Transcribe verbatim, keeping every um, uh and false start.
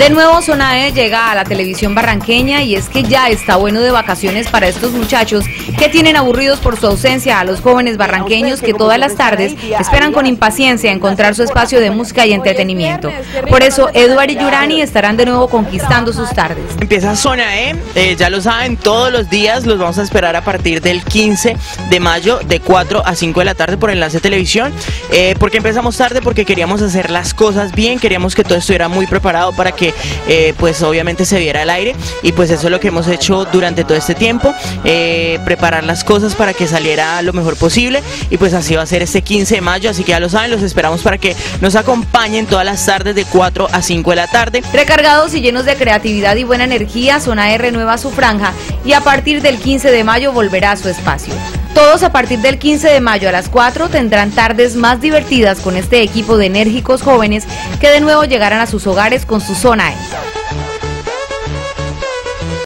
De nuevo Zona E llega a la televisión barranqueña y es que ya está bueno de vacaciones para estos muchachos que tienen aburridos por su ausencia a los jóvenes barranqueños que todas las tardes esperan con impaciencia encontrar su espacio de música y entretenimiento. Por eso Eduard y Yurani estarán de nuevo conquistando sus tardes. Empieza Zona E, eh, ya lo saben, todos los días los vamos a esperar a partir del quince de mayo de cuatro a cinco de la tarde por Enlace Televisión. Eh, ¿Por qué empezamos tarde? Porque queríamos hacer las cosas bien, queríamos que todo estuviera muy preparado para que eh, pues obviamente se viera al aire, y pues eso es lo que hemos hecho durante todo este tiempo, eh, preparar las cosas para que saliera lo mejor posible, y pues así va a ser este quince de mayo, así que ya lo saben, los esperamos para que nos acompañen todas las tardes de cuatro a cinco de la tarde. Recargados y llenos de creatividad y buena energía, Zona E renueva su franja y a partir del quince de mayo volverá a su espacio. Todos a partir del quince de mayo a las cuatro tendrán tardes más divertidas con este equipo de enérgicos jóvenes que de nuevo llegarán a sus hogares con su Zona E.